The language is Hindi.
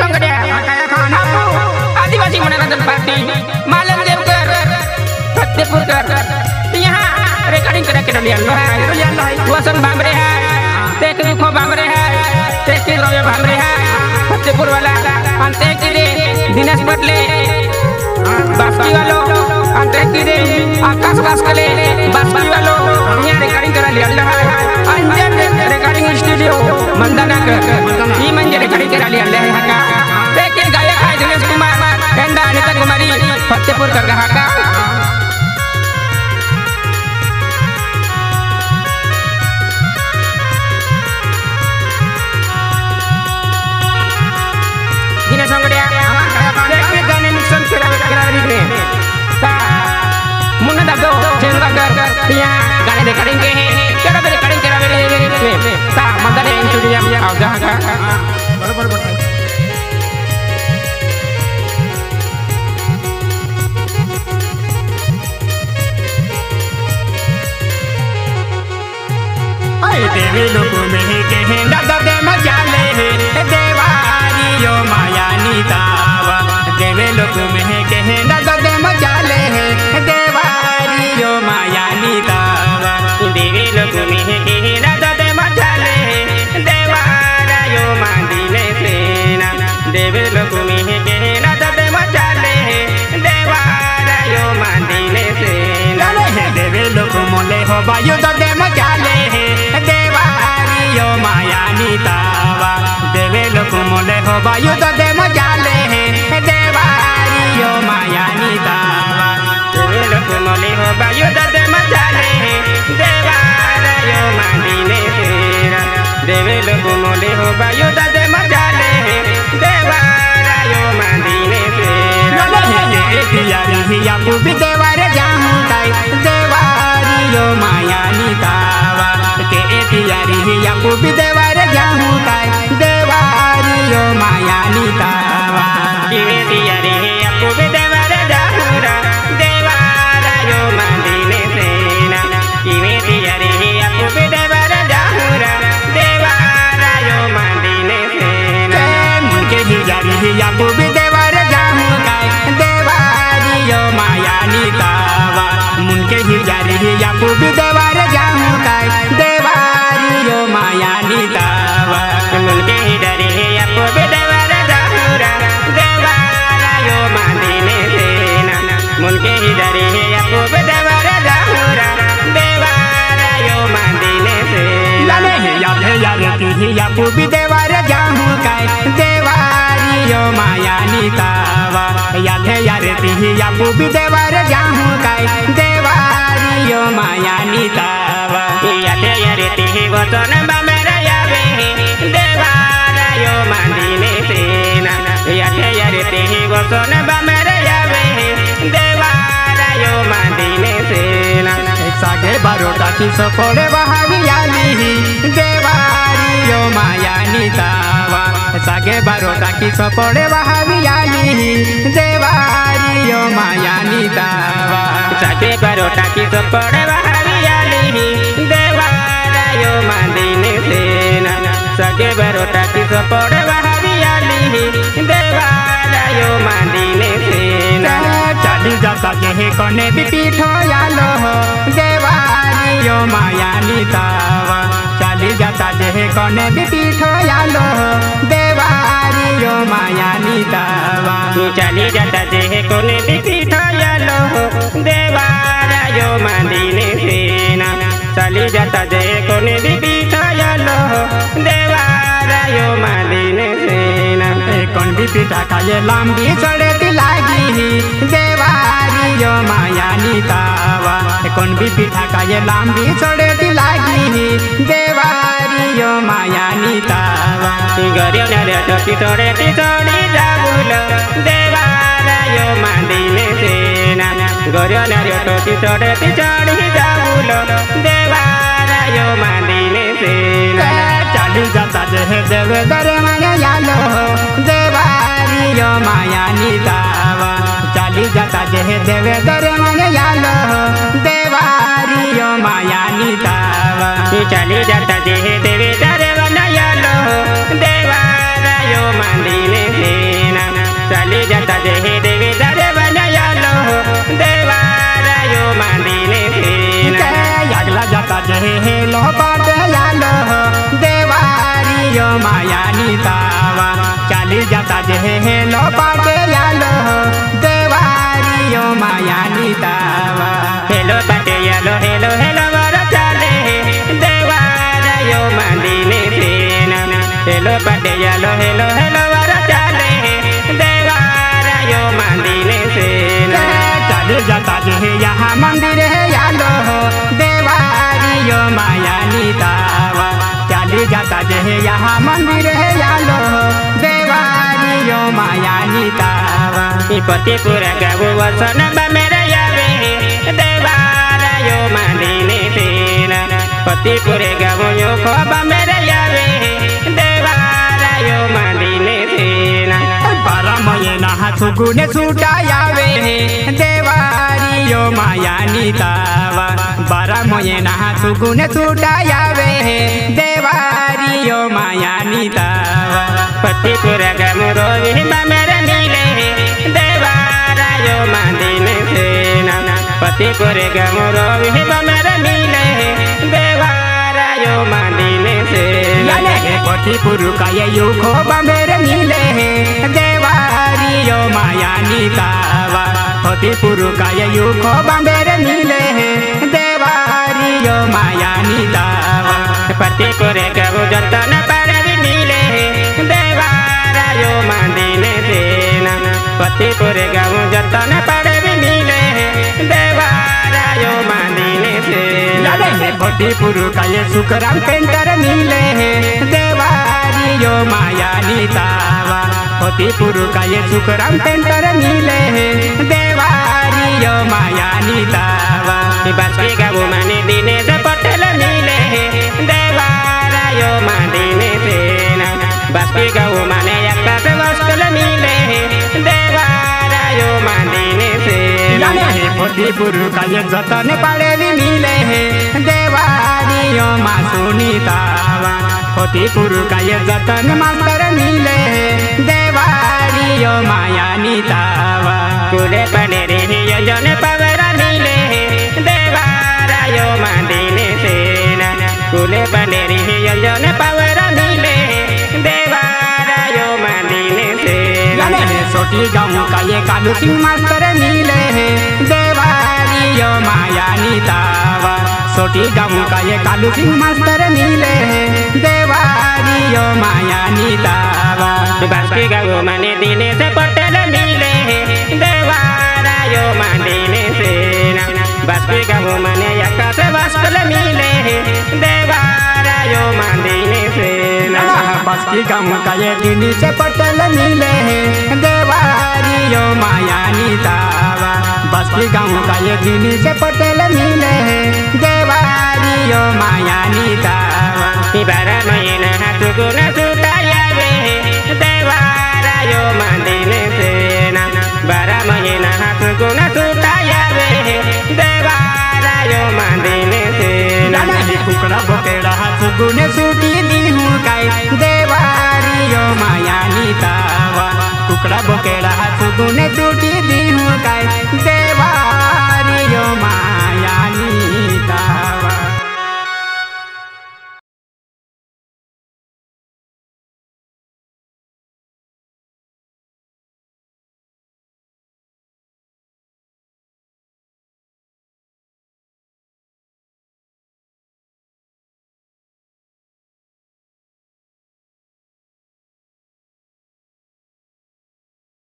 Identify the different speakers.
Speaker 1: संगड्या आदिवासी मनोरंजन पार्टी मालम देवकर फतेहपुरकर यहाँ रिकॉर्डिंग करा के लिया लो है वसन बामरे है तेक दुखो बामरे है तेक रोवे बामरे है फतेहपुर वाला अंते की दिनेश पटले बास्की वालो अंते की आकाश कासकले बास्की वालो यहाँ रिकॉर्डिंग करा लिया लो है अंजन रिकॉर्डिंग स्टूडियो मंदाना ई मंजे रिकॉर्डिंग करा लिया ले है का तेक गायक है दिनेश कुमार एंडा अनिता कुमारी फतेहपुर कर रहा का मुन्ना दबो चेंगा कर यहाँ गाने रिकॉर्डिंग के हैं क्या बे रिकॉर्डिंग करा बे ता मंदर स्टूडियो में आओ जहाँ का बराबर बताइए
Speaker 2: आई देवी लोग में के हैं दादा दे मजा ले देवारी यो माया नीतावा देवी लोग में के हैं दादा दे मजा ले देवारी यो माया नीतावा देवी लोग में के हैं दादा दे मजा ले देवारा यो मांदिले सेना देवी लोग में के हैं दादा दे मजा ले देवारा यो मांदिले सेना देवी लोग मोले हो बायु दे मजा ले देवारी यो माया नीतावा देवे लोग मोले हो बायु दे मजा ले देवारी यो माया नीतावा देवे लोग मोले हो बायु दे मजा ले देवारा यो मांदिले सेना देवे लोग मोले हो बायु दे मजा ले देवारा यो मांदिले सेना यारी हिया पुबी देवारे जाहू काई देवारी यो माया नीतावा के यारी हिया पुबी देवारे जाहू काई देवारी यो माया नीतावा के यारी हिया पुबी देवारे जाहूरा देवारा यो मांदिले सेना के यारी हिया पुबी देवारे जाहूरा देवारा यो मांदिले सेना मुनके यारी हिया पुबी देवारे जाहू काई देवारी यो माया नीतावा मुनके यारी हिया पुबी देवारे जाहू काई देवारी यो माया नीतावा मुनके डरे हिया पुबी देवारे जाहूरा देवारा यो मांदिले सेना मुनके डरे हिया पुबी देवारे जाहूरा देवारा यो मांदिले सेना हिया पुबी देवारे जाहू काई देवारी यो माया नीतावा हिया पुबी देवारे जाहू काई देवारी यो माया नीतावा वचन बामेरा यावे देवारा यो मांदिले सेना वचन बामेरा यावे देवारा यो मांदिले सेना सागे बारोटा की सपोड़े बहावियाली देवारी यो माया नीतावा सागे बारोटा की सपोड़े बहावियाली देवारी यो माया नीतावा सागे बारोटा की सपोड़े बहावियाली देवारा यो मांदिले सेना सागे बारोटा की सपोड़े बहावियाली देवारा यो मांदिले सेना चाली जाता के कोने भी पीठो यालो देवारी यो माया नीतावा चाली जाता जे कोने भी पीठो यालो देवारी यो माया नीतावा चाली जाता जे कोने भी पीठो यालो देवारा यो मांदिले सेना चाली जाता जे कोने भी पीठो यालो देवारा यो मांदिले सेना कौन भी पीठा का ये लंबी चढ़ती लागी देवारी यो माया नीतावा कौन भी पीठा का ये लंबी चढ़ती लागी देवारी यो माया नीतावा गरियो नारे टोटी चढ़ती चढ़ी जाबुल देवारा यो मांदिले सेना गरियो नारे टोटी चढ़ती चढ़ी जाबुल देवारा यो मांदिले सेना चाली जाता जे देवे दरे माया यालो देवारी यो माया नीतावा चाली जाता जे देवे दरे माया यालो देवारी यो माया नीतावा चाली जाता जे देवे दरे माया यालो देवारा यो मांदिले सेना पाटे यालो देवारियो माया नीतावा
Speaker 1: हेलो पाटे यालो हेलो हेलो वरा चाले देवारायो मंदिने सेना हेलो पाटे यालो हेलो हेलो वरा चाले देवारायो मंदिने सेना
Speaker 2: चले जाता जे यहाँ मंदिर है यालो देवारियो माया नीतावा चले जाता जे यहाँ मंदिर है यालो देवारियो माया नीतावा
Speaker 1: पति पूरा गावो वसन मेरे यावे देवारायो मंदिने सेना पति पूरे गावो यो खोबा मेरे यावे देवारायो मंदिने सेना
Speaker 2: बारा मये नहा सुगुने छूटा यावे देवारियो माया नीतावा बारा मये नहा सुगुने छूटा यावे देवारियो माया नीतावा
Speaker 1: पति पूरा गावो रोवी मेरे नीले देवारायो मंदिने सेना पति पूरे गावो रोवी मेरे नीले देवारायो मंदिने सेना
Speaker 2: पति पुरु का ये युखो मेरे नीले देवारियो माया नीतावा पति पुरु का ये युखो मेरे नीले देवारियो माया नीतावा
Speaker 1: पति पूरे गावो जतन पड़े नीले देवारायो मंदिने सेना पति पूरे गावो जतन पड़े नीले देवारायो मंदिने सेना
Speaker 2: पति पुरु का ये सुखराम पेंटर नीले देवारियो माया नीतावा पति पुरु का ये सुखराम पेंटर नीले देवारियो माया नीतावा
Speaker 1: बास्की गावो माने दिनेश पटेल नीले देवारायो मंदिने सेना बास्की गावो माने आकाश वस्कल नीले देवारायो मंदिने सेना
Speaker 2: पति पुरु का ये जतन पड़े नीले देवारियो मासु नीतावा पति पुरु का ये जतन मास्टर नीले देवारियो माया नीतावा
Speaker 1: कुले पड़े रे जन पवरा नीले देवारायो मंदिने सेना कुले पड़े रे जन पवरा नीले देवारायो मंदिने सेना
Speaker 2: सोटी गाँव का ये कालू सिंह मास्टर नीले देवारियो माया नीतावा सोटी गाँव का ये कालू सिंह मास्टर नीले देवारियो माया नीतावा
Speaker 1: बास्की गावो माने दिनेश पटेल नीले देवारायो मंदिने सेना बास्की गावो माने आकाश वस्कल नीले देवारायो मंदिने सेना
Speaker 2: बास्की गाँव का ये दिनेश पटेल नीले देवारियो माया नीतावा बास्की गाँव का ये दिनेश पटेल नीले देवारियो माया नीतावा
Speaker 1: बारा महीना हाथ गुना